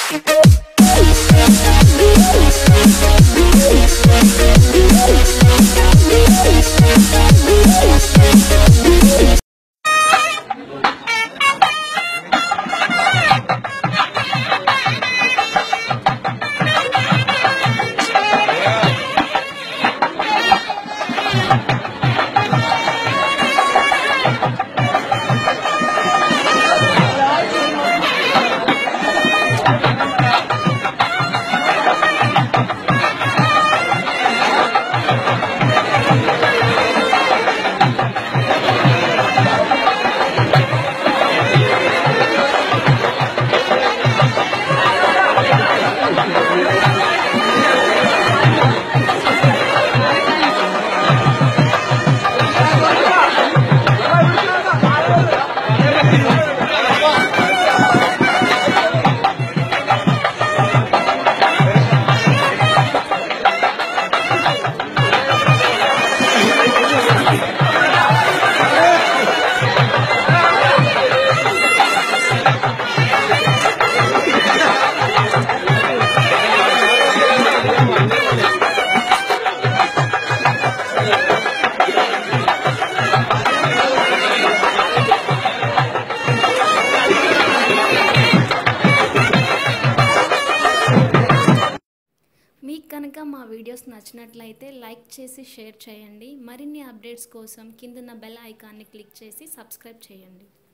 మీకు కనుక మా వీడియోస్ నచ్చినట్లయితే లైక్ చేసి షేర్ చేయండి. మరిన్ని అప్డేట్స్ కోసం కింద బెల్ ఐకాన్ని క్లిక్ చేసి సబ్స్క్రైబ్ చేయండి.